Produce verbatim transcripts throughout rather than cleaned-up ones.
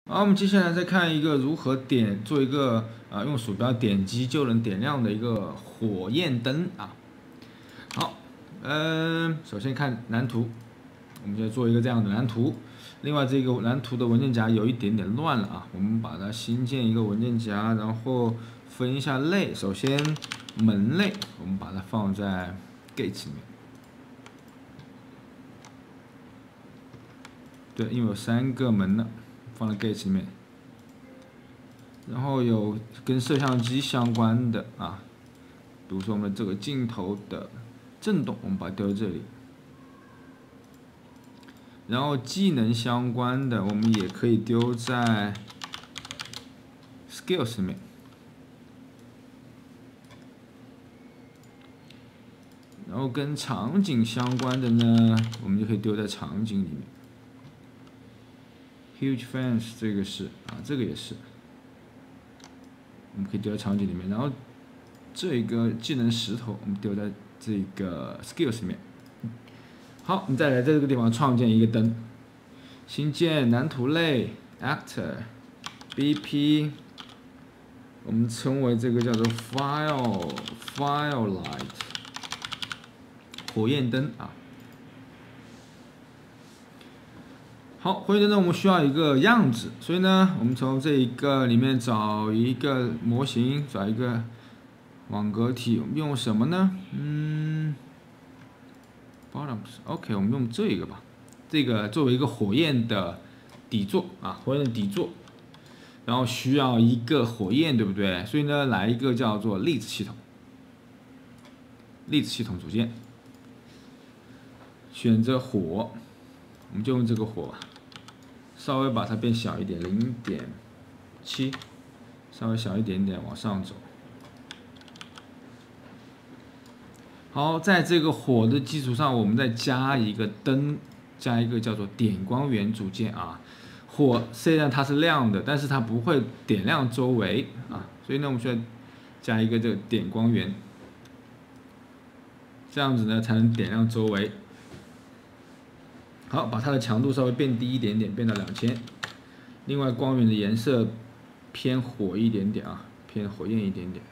好，我们接下来再看一个如何点做一个啊、呃、用鼠标点击就能点亮的一个火焰灯啊。好，嗯、呃，首先看蓝图，我们就做一个这样的蓝图。另外，这个蓝图的文件夹有一点点乱了啊，我们把它新建一个文件夹，然后分一下类。首先门类，我们把它放在 Gate 里面。对，因为有三个门呢。 放在 Gate 里面，然后有跟摄像机相关的啊，比如说我们这个镜头的震动，我们把它丢在这里。然后技能相关的，我们也可以丢在 Skills 里面。然后跟场景相关的呢，我们就可以丢在场景里面。 Huge fence 这个是啊，这个也是，我们可以丢在场景里面。然后这个技能石头，我们丢在这个 skills 里面。好，我们再来在这个地方创建一个灯，新建蓝图类 actor B P， 我们称为这个叫做 fire firelight 火焰灯啊。 好，火焰灯呢，我们需要一个样子，所以呢，我们从这一个里面找一个模型，找一个网格体，我们用什么呢？嗯 ，bottoms，OK， 我们用这个吧，这个作为一个火焰的底座啊，火焰的底座，然后需要一个火焰，对不对？所以呢，来一个叫做粒子系统，粒子系统组件，选择火，我们就用这个火吧。 稍微把它变小一点， 零点七， 稍微小一点点，往上走。好，在这个火的基础上，我们再加一个灯，加一个叫做点光源组件啊。火虽然它是亮的，但是它不会点亮周围啊，所以呢，我们需要加一个这个点光源，这样子呢才能点亮周围。 好，把它的强度稍微变低一点点，变到两千。另外，光源的颜色偏火一点点啊，偏火焰一点点。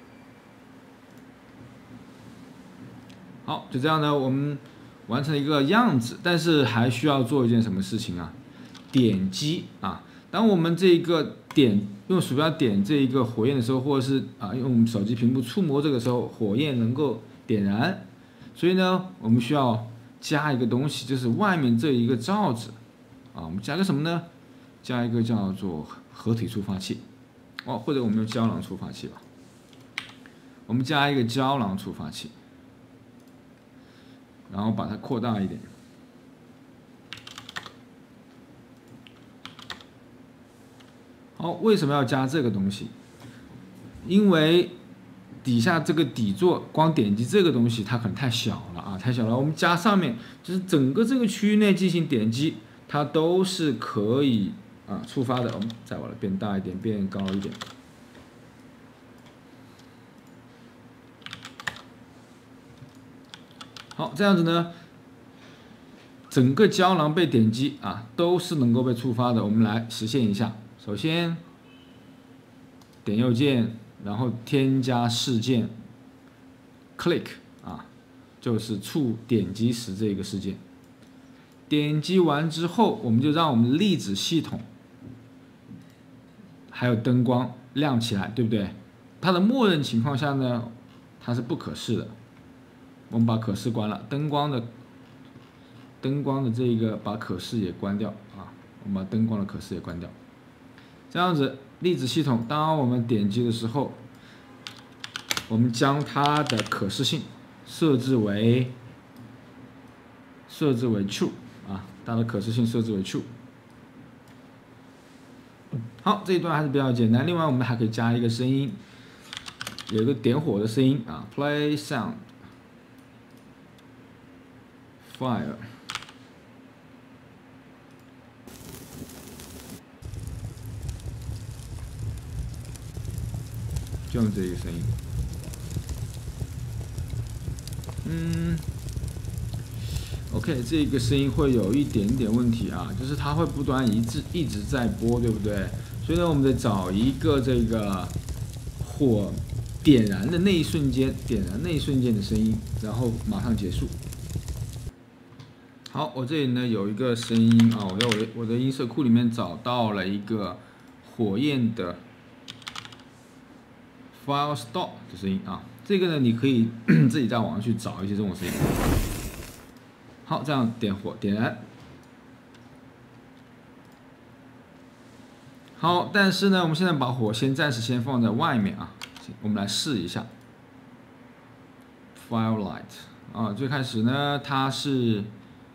好，就这样呢，我们完成了一个样子，但是还需要做一件什么事情啊？点击啊，当我们这个点用鼠标点这一个火焰的时候，或者是啊用我们手机屏幕触摸这个时候，火焰能够点燃。所以呢，我们需要 加一个东西，就是外面这一个罩子，啊，我们加个什么呢？加一个叫做合体触发器，哦，或者我们用胶囊触发器吧。我们加一个胶囊触发器，然后把它扩大一点。好，为什么要加这个东西？因为 底下这个底座，光点击这个东西，它可能太小了啊，太小了。我们加上面，就是整个这个区域内进行点击，它都是可以啊触发的。我们再把它变大一点，变高一点。好，这样子呢，整个胶囊被点击啊，都是能够被触发的。我们来实现一下，首先点右键。 然后添加事件 ，click 啊，就是触点击时这个事件。点击完之后，我们就让我们粒子系统还有灯光亮起来，对不对？它的默认情况下呢，它是不可视的。我们把可视关了，灯光的灯光的这一个把可视也关掉啊，我们把灯光的可视也关掉。这样子。 粒子系统，当我们点击的时候，我们将它的可视性设置为设置为 true 啊，它的可视性设置为 true。好，这一段还是比较简单。另外，我们还可以加一个声音，有一个点火的声音啊 ，play sound fire。 就用这个声音，嗯 OK， 这个声音会有一点点问题啊，就是它会不断一直一直在播，对不对？所以呢，我们得找一个这个火点燃的那一瞬间，点燃那一瞬间的声音，然后马上结束。好，我这里呢有一个声音啊，我在我的我的音色库里面找到了一个火焰的 fire stop 的声音啊，这个呢你可以自己在网上去找一些这种声音。好，这样点火点燃。好，但是呢，我们现在把火先暂时先放在外面啊，我们来试一下 firelight 啊，最开始呢它是。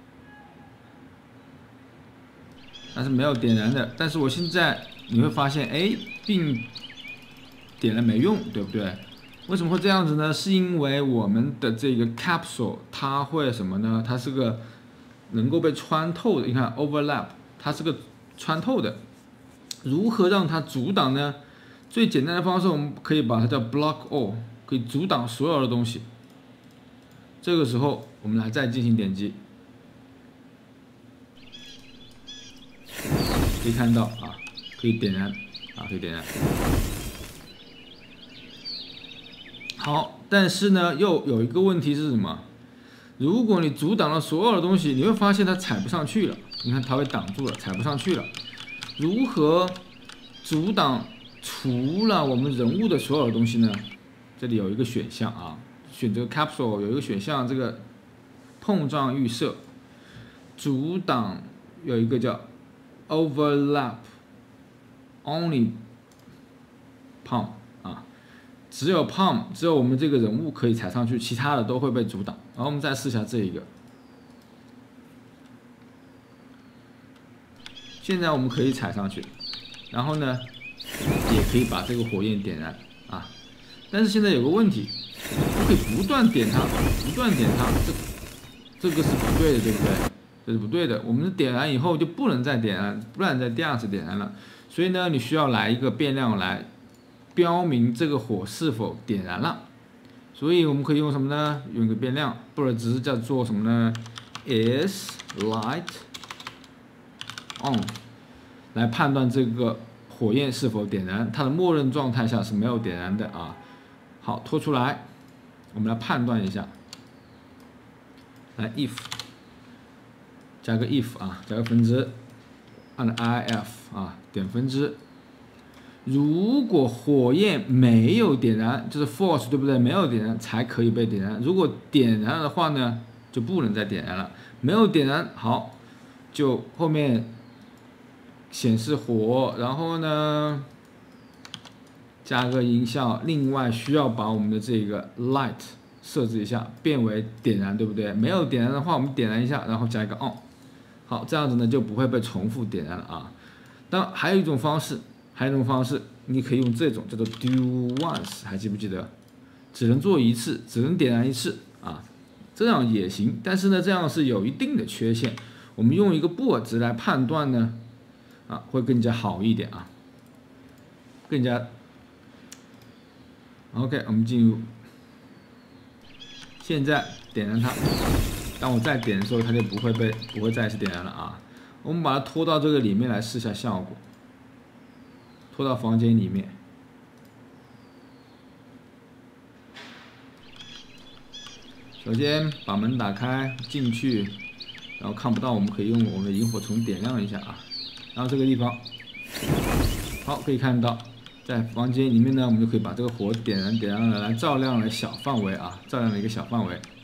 但是没有点燃的，但是我现在你会发现，哎，并点了没用，对不对？为什么会这样子呢？是因为我们的这个 capsule 它会什么呢？它是个能够被穿透的，你看 overlap， 它是个穿透的。如何让它阻挡呢？最简单的方式，我们可以把它叫 block all， 可以阻挡所有的东西。这个时候，我们来再进行点击。 可以看到啊，可以点燃啊，可以点燃。好，但是呢，又有一个问题是什么？如果你阻挡了所有的东西，你会发现它踩不上去了。你看，它被挡住了，踩不上去了。如何阻挡除了我们人物的所有的东西呢？这里有一个选项啊，选择 capsule 有一个选项，这个碰撞预设，阻挡有一个叫 overlap only palm 啊，只有 palm 只有我们这个人物可以踩上去，其他的都会被阻挡。然后我们再试一下这一个，现在我们可以踩上去，然后呢，也可以把这个火焰点燃啊。但是现在有个问题，不可以不断点它，不断点它，这这个是不对的，对不对？ 这是不对的，我们点燃以后就不能再点燃，不能再第二次点燃了。所以呢，你需要来一个变量来标明这个火是否点燃了。所以我们可以用什么呢？用一个变量，或者只是叫做什么呢 ？is light on 来判断这个火焰是否点燃。它的默认状态下是没有点燃的啊。好，拖出来，我们来判断一下。来 if。 加个 if 啊，加个分支，按 if 啊，点分支。如果火焰没有点燃，就是 false 对不对？没有点燃才可以被点燃。如果点燃了的话呢，就不能再点燃了。没有点燃，好，就后面显示火，然后呢加个音效。另外需要把我们的这个 light 设置一下，变为点燃，对不对？没有点燃的话，我们点燃一下，然后加一个 on。 好，这样子呢就不会被重复点燃了啊。当然还有一种方式，还有一种方式，你可以用这种叫做 do once， 还记不记得？只能做一次，只能点燃一次啊，这样也行。但是呢，这样是有一定的缺陷。我们用一个布尔值来判断呢，啊，会更加好一点啊，更加。OK， 我们进入，现在点燃它。 当我再点的时候，它就不会被不会再次点燃了啊。我们把它拖到这个里面来试一下效果，拖到房间里面。首先把门打开进去，然后看不到，我们可以用我们的萤火虫点亮一下啊。然后这个地方，好，可以看到，在房间里面呢，我们就可以把这个火点燃，点燃了来照亮了小范围啊，照亮了一个小范围。